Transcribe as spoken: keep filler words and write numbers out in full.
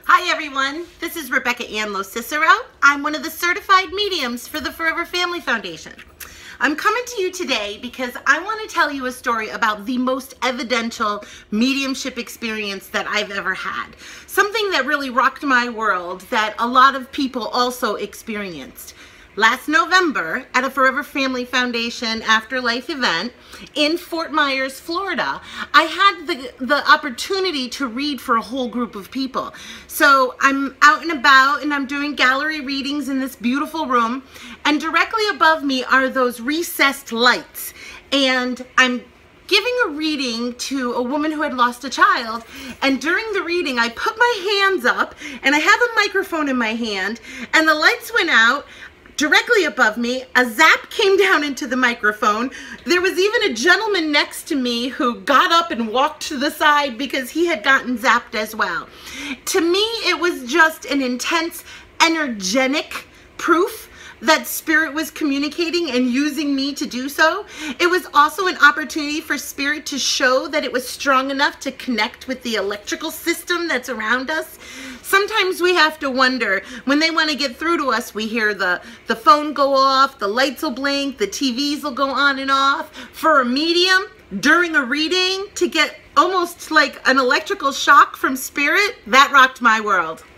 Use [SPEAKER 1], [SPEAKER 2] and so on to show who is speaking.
[SPEAKER 1] Hi everyone, this is Rebecca Ann LoCicero. I'm one of the certified mediums for the Forever Family Foundation. I'm coming to you today because I want to tell you a story about the most evidential mediumship experience that I've ever had. Something that really rocked my world that a lot of people also experienced. Last November, at a Forever Family Foundation Afterlife event in Fort Myers, Florida, I had the, the opportunity to read for a whole group of people. So I'm out and about and I'm doing gallery readings in this beautiful room, and directly above me are those recessed lights. And I'm giving a reading to a woman who had lost a child, and during the reading I put my hands up and I have a microphone in my hand, and the lights went out. Directly above me, a zap came down into the microphone. There was even a gentleman next to me who got up and walked to the side because he had gotten zapped as well. To me, it was just an intense, energetic proof that Spirit was communicating and using me to do so. It was also an opportunity for Spirit to show that it was strong enough to connect with the electrical system that's around us. Sometimes we have to wonder, when they want to get through to us, we hear the, the phone go off, the lights will blink, the T Vs will go on and off. For a medium, during a reading, to get almost like an electrical shock from Spirit, that rocked my world.